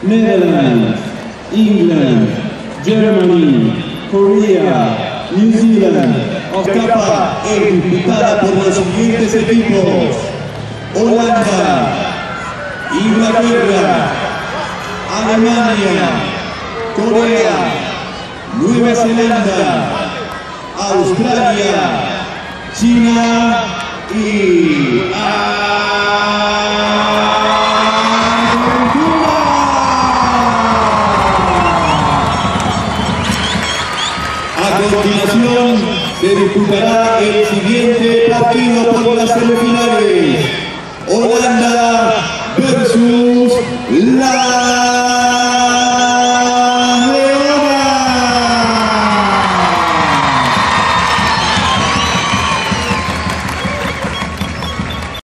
Netherlands, England, Germany, Korea, New Zealand. Octava es disputada por los siguientes equipos: Holanda, Inglaterra, Alemania, Corea, Nueva Zelanda, Australia, China y a continuación se disputará el siguiente partido por las semifinales: Holanda